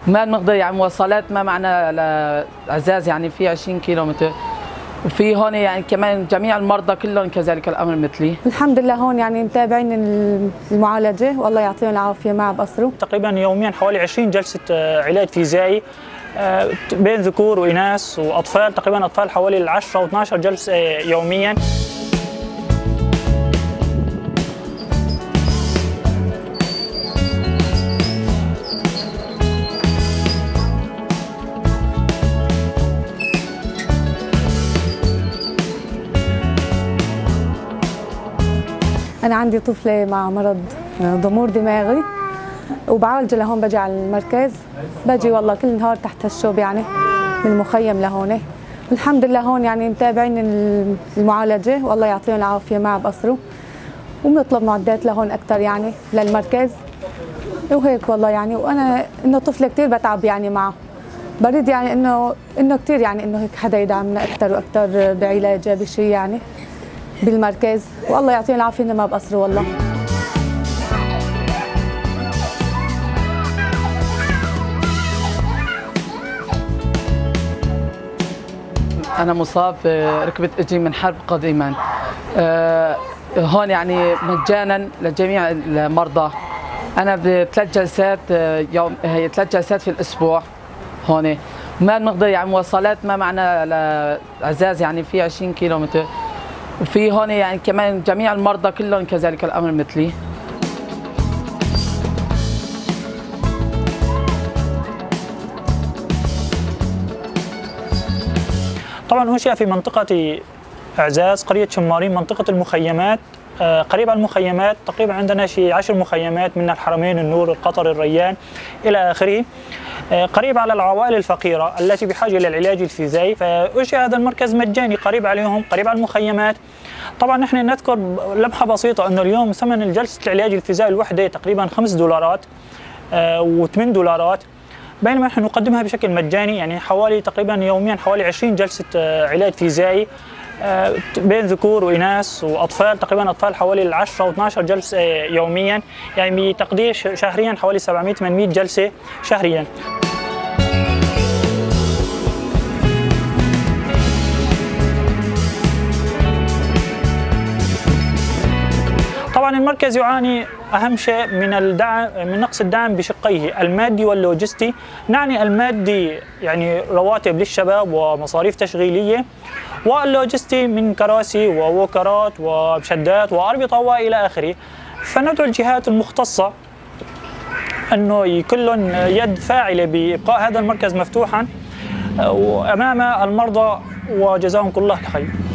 ما بنقدر يعني مواصلات ما معنا لعزاز يعني في 20 كيلومتر، وفي هون يعني كمان جميع المرضى كلهم كذلك الامر مثلي. الحمد لله هون يعني متابعين المعالجه والله يعطيهم العافيه ما بقصروا. تقريبا يوميا حوالي 20 جلسه علاج فيزيائي بين ذكور واناث واطفال، تقريبا اطفال حوالي 10 و12 جلسه يوميا. أنا عندي طفلة مع مرض ضمور دماغي وبعالج لهون، بجي على المركز، بجي والله كل نهار تحت الشوب يعني من المخيم لهون. الحمد لله هون يعني متابعين المعالجة والله يعطيهم العافية ما بقصروا، وبنطلب معدات لهون أكثر يعني للمركز وهيك والله يعني. وأنا إنه طفلة كثير بتعب يعني معه، بريد يعني إنه كثير يعني إنه هيك حدا يدعمنا أكثر وأكثر بعلاجها بشيء يعني بالمركز، والله يعطيهم العافيه انه ما بقصروا والله. انا مصاب ركبه اجري من حرب قديما. هون يعني مجانا لجميع المرضى. انا بثلاث جلسات هي 3 جلسات في الاسبوع هون. ما بنقدر يعني مواصلات ما معنا لعزاز يعني في 20 كيلومتر، وفي هون يعني كمان جميع المرضى كلهم كذلك الامر مثلي. طبعا انشئ في منطقه اعزاز قريه شمارين منطقه المخيمات. قريب على المخيمات تقريبا عندنا شيء 10 مخيمات من الحرمين، النور، القطر، الريان الى اخره. قريب على العوائل الفقيره التي بحاجه للعلاج الفيزيائي، فانشئ هذا المركز مجاني قريب عليهم، قريب على المخيمات. طبعا نحن نذكر لمحه بسيطه انه اليوم ثمن جلسه العلاج الفيزيائي الوحده تقريبا $5 و$8، بينما نحن نقدمها بشكل مجاني، يعني حوالي تقريبا يوميا حوالي 20 جلسه علاج فيزيائي بين ذكور واناث واطفال، تقريبا اطفال حوالي 10 و12 جلسه يوميا، يعني بتقدير شهريا حوالي 700-800 جلسه شهريا. طبعا المركز يعاني اهم شيء من الدعم، من نقص الدعم بشقيه المادي واللوجستي. نعني المادي يعني رواتب للشباب ومصاريف تشغيليه، واللوجستي من كراسي ووكرات ومشدات واربطه والى اخره. فندعو الجهات المختصه انه يكون لهم يد فاعله بابقاء هذا المركز مفتوحا وامام المرضى، وجزاهم كل الله خير.